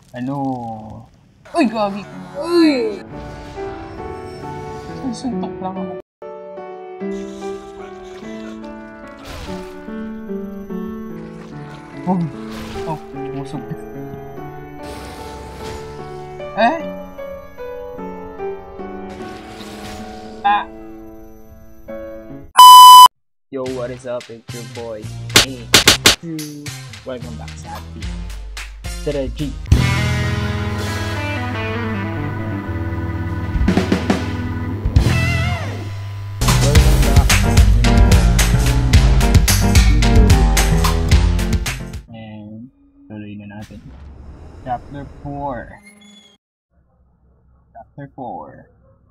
Ano? Uy, gagi! Uy! Suntok lang ako. Oh! Oh, musog. Eh? Ah! Yo, what is up? It's your boy, A2. Welcome back sa ating strategy. And tuloy na natin. Chapter 4. Chapter 4.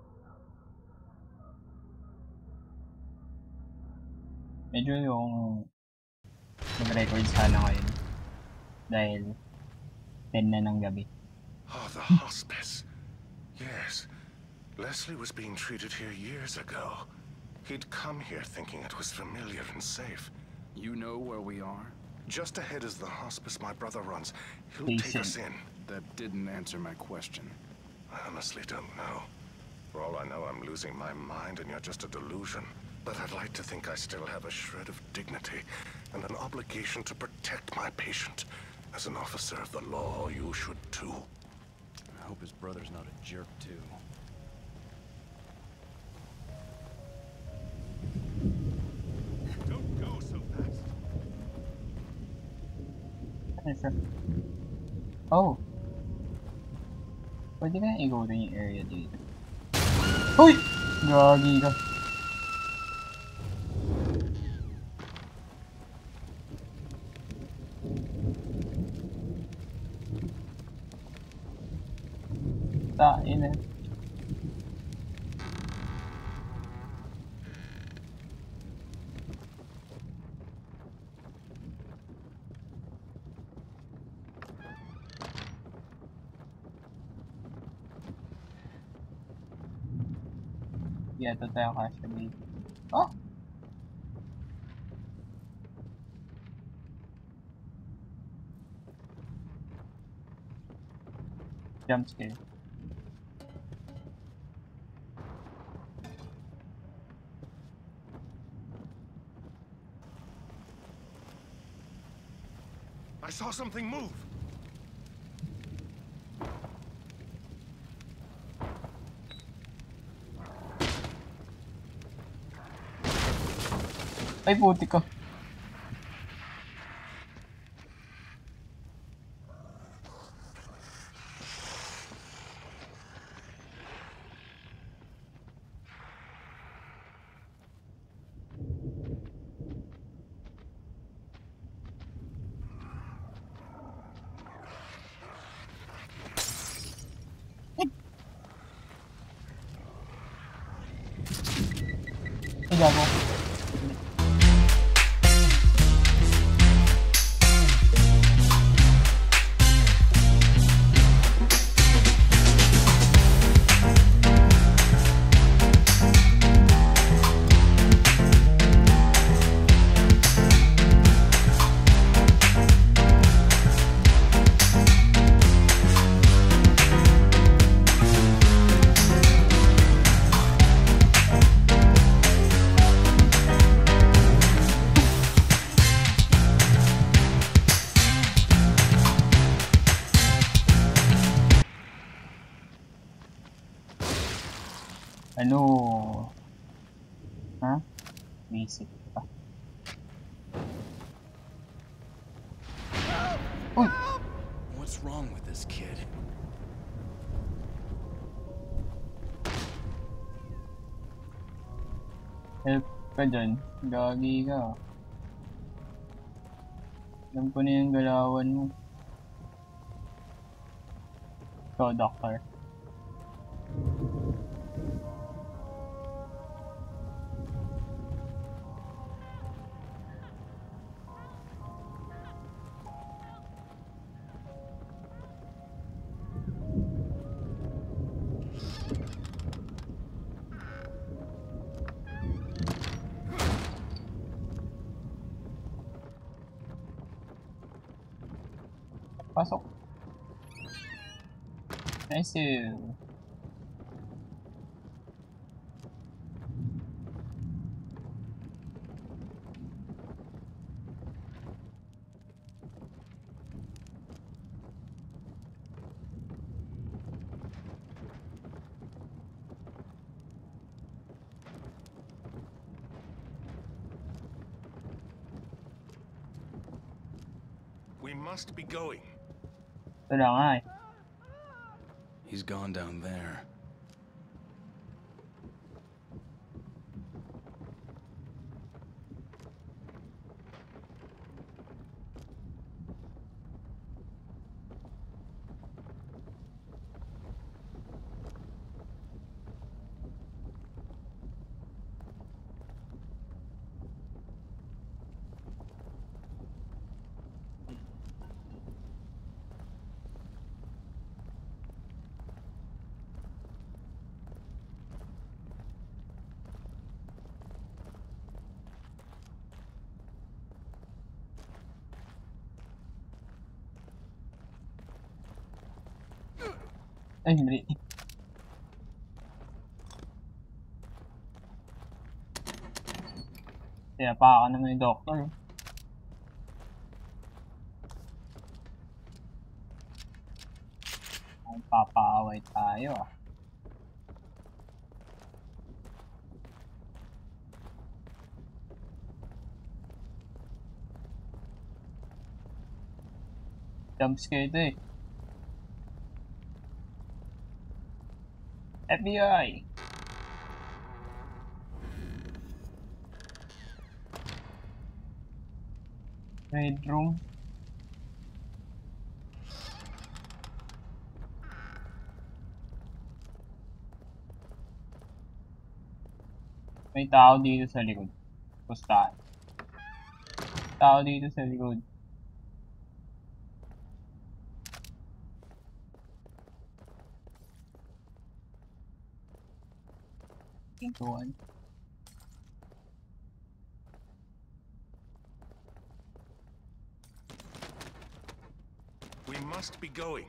Medyo yung mag-record sana ngayon dahil 10 na ng gabi. Oh, the hospice. Yes. Leslie was being treated here years ago. He'd come here thinking it was familiar and safe. You know where we are? Just ahead is the hospice my brother runs. He'll take us in. That didn't answer my question. I honestly don't know. For all I know, I'm losing my mind and you're just a delusion. But I'd like to think I still have a shred of dignity and an obligation to protect my patient. As an officer of the law, you should too. I hope his brother's not a jerk too. Don't go so fast. Oh! Pwede kaya i-go rin yung area dito. Uy! Gagi ka. Tain na. Yeah, ito tayo kasya dito. Oh! Jump scare. I saw something move. Ay, puti ko. Ay, gago. Ano? Ha? Basic pa. Uy! What's wrong with this kid? Help ka dyan. Gagi ka. Alam ko na yung galawan mo. Ikaw, doctor. Pasok. Nice. We must be going. Ito na nga eh. He's gone down there. Ay, hindi. Kaya pa ako naman yung doktor. Ay, papaaway tayo ah. Jumpscare ito eh. FBI! Red room. May tao dito sa likod. Pustahan. Tao dito sa likod. Pintuan. We must be going.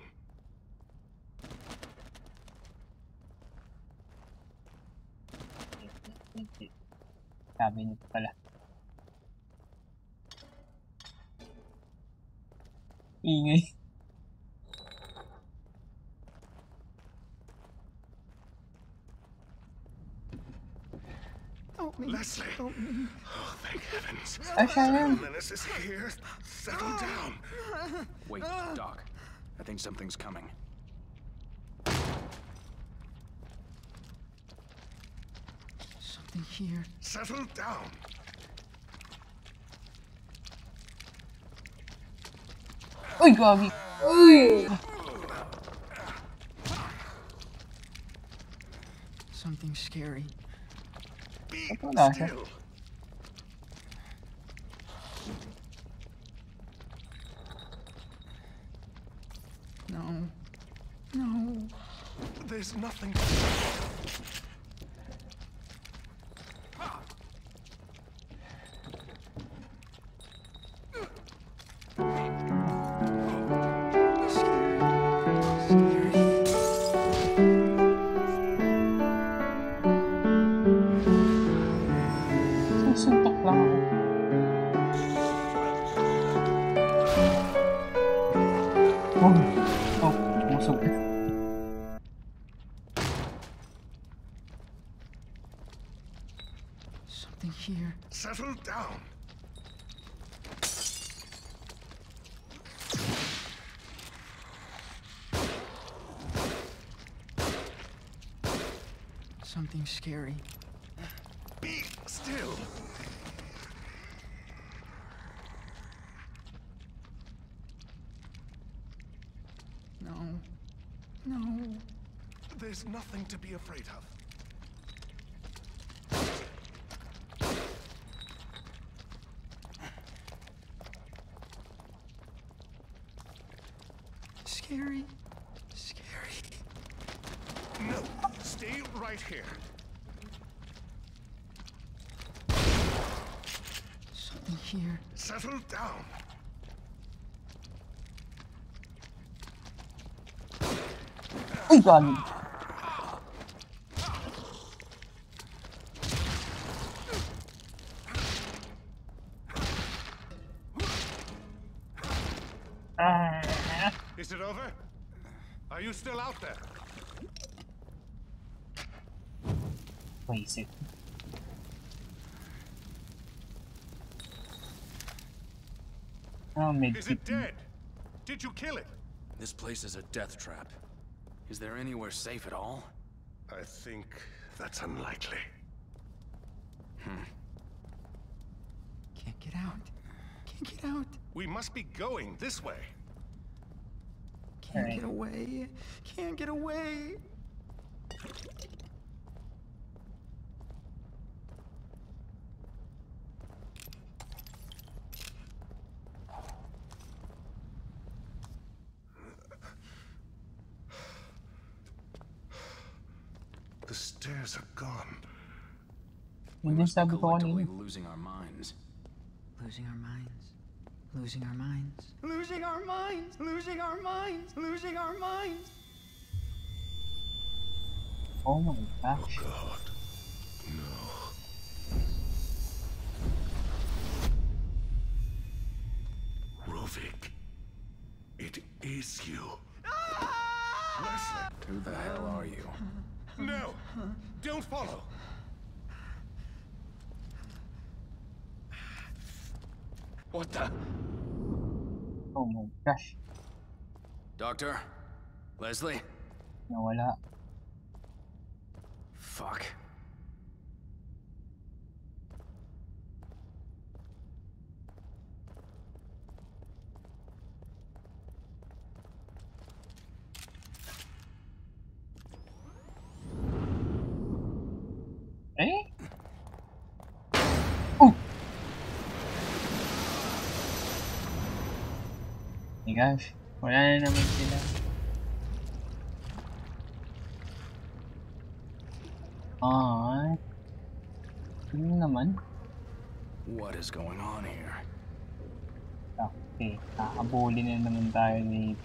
Sabi nito pala. Ingay. Leslie! Oh, thank heavens. Ay, siya yan. Menace is here. Settle down. Wait, Doc. I think something's coming. Something here. Settle down. Uy, gagi. Uy! Something scary. Be Wala siya. still. No. No. There's nothing. Susuntok lang ako. Oh, umusog. Something here. Settle down. Something scary. Be still. No. No. There's nothing to be afraid of. Scary. Scary. No, stay right here. Something here. Settle down. Uy, gagi. Is it over? Are you still out there? Wasted. Oh, Is it dead? Did you kill it? This place is a death trap. Is there anywhere safe at all? I think that's unlikely. Can't get out. Can't get out. We must be going this way. Can't get away. Can't get away. The stairs are gone. We Hindi must be sabi ko collectively kanina. losing our minds. Losing our minds. Losing our minds. Losing our minds. Losing our minds. Losing our minds. Oh my gosh. God. No. Rovik. It is you. Leslie. Who the hell are you? No! Don't follow! What the? Oh my gosh. Doctor? Leslie? Nawala. Fuck. Eh? Oh! My gosh. Wala na naman sila. Ano naman? What is going on here? Okay, kakabuli na naman tayo dito.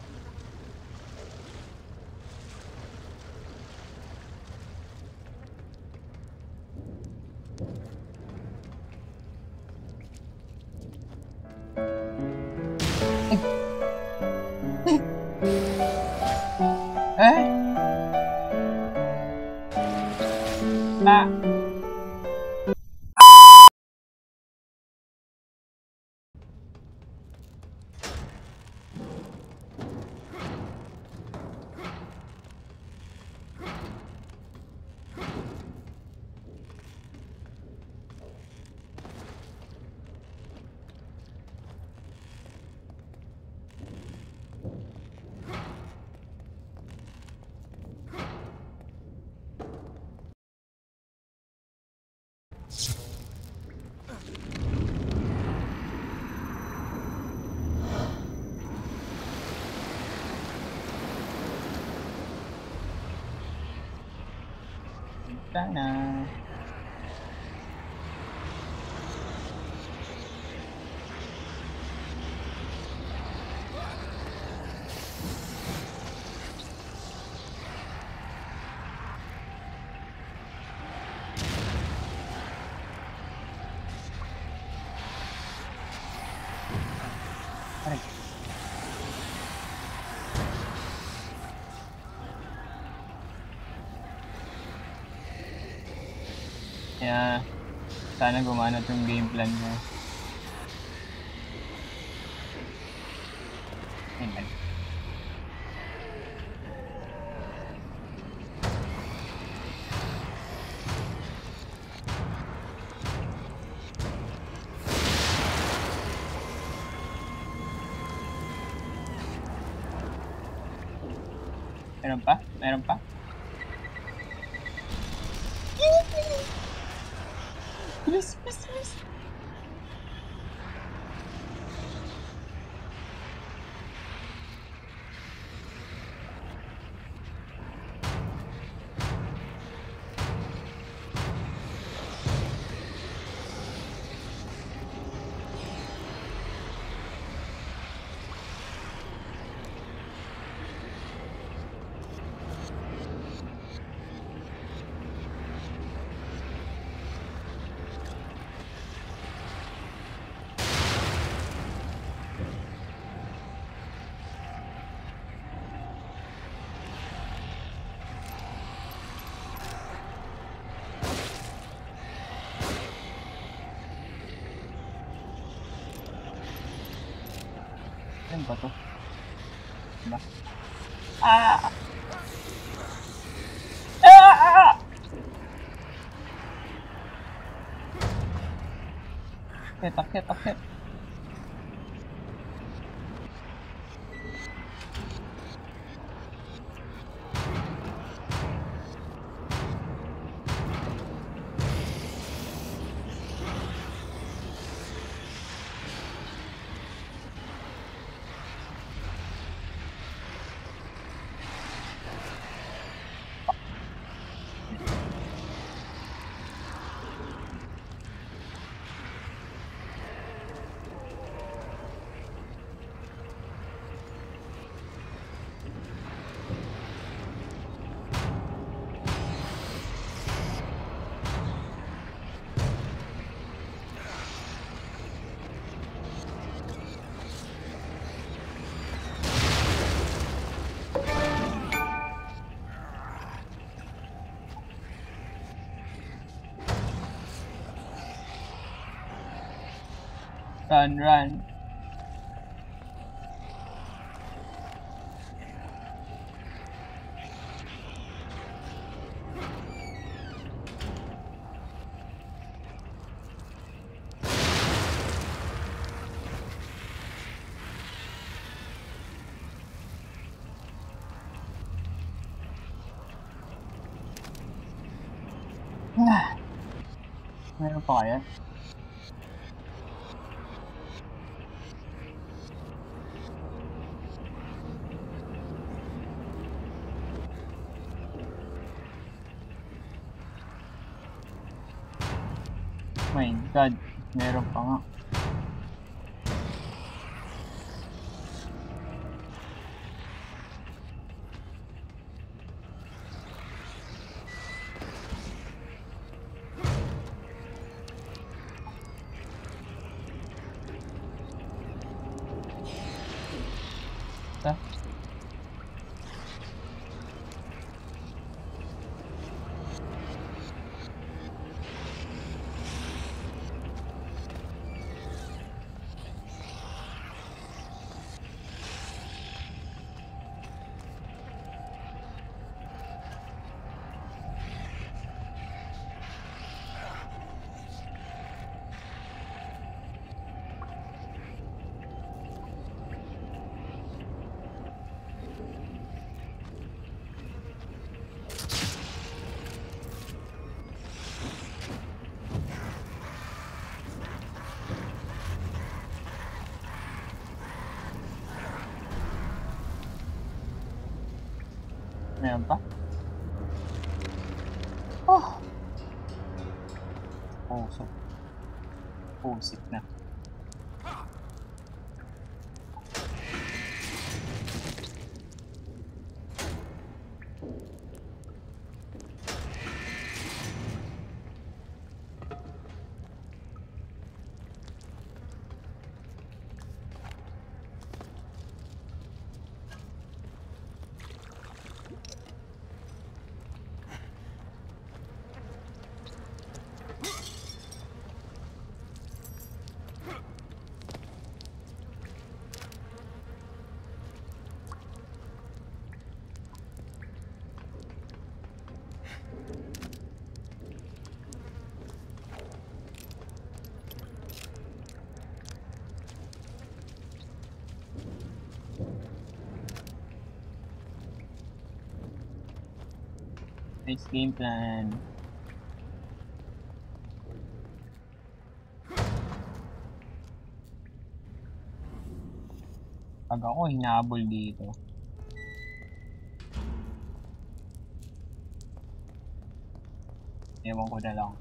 Sana. Kaya sana gumana itong game plan niya. Ayan. Meron pa? Meron pa? Please, please, please. Ano ba to? Diba? Ah! Ah! Akit. Run. Meron pa kaya? My God, meron pa nga. Ta? Meron pa? Oh! Pusik na. Nice game plan. Pag ako hinabol dito. Ewan ko na lang.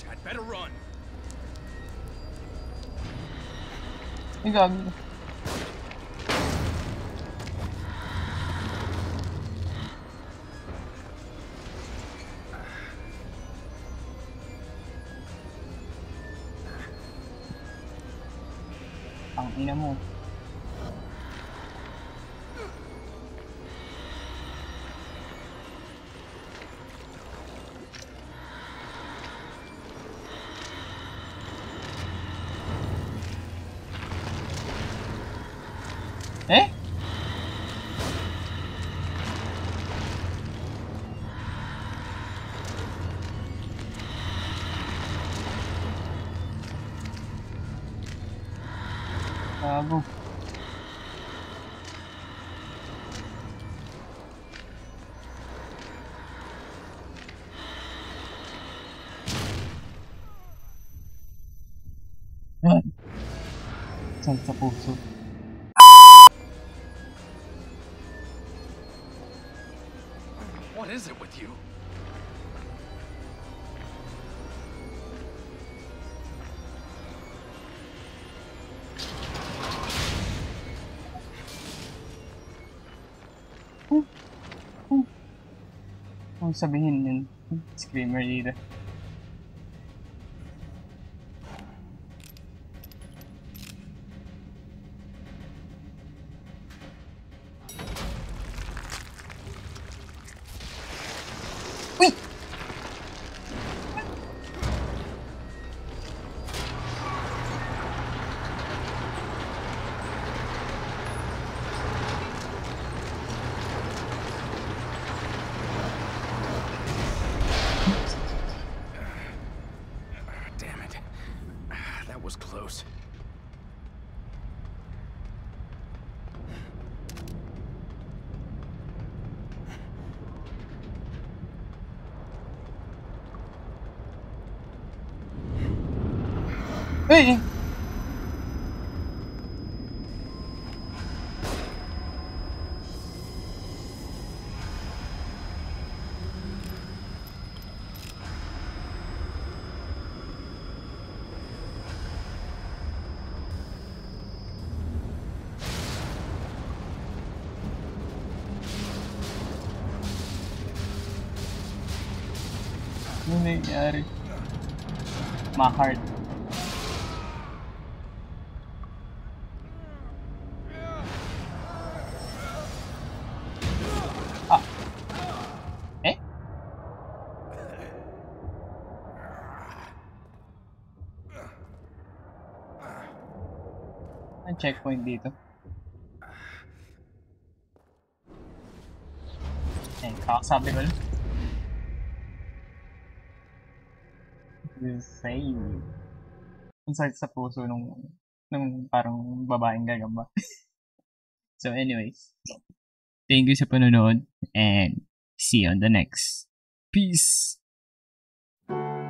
I'd better run. Ay, gagi. Ang ina mo. Eh? Gago. Yan. Sakit sa puso. What is it with you? Kung sabihin yun, screamer dito. Uy! Damn it. That was close. Uy! Ano nangyari? My heart. Ah. Eh? Ang checkpoint dito. Eh, kakasabi ko lang. Insane. Ang sakit sa puso nung parang babaeng gagamba. So anyways, thank you sa panonood and see you on the next. Peace!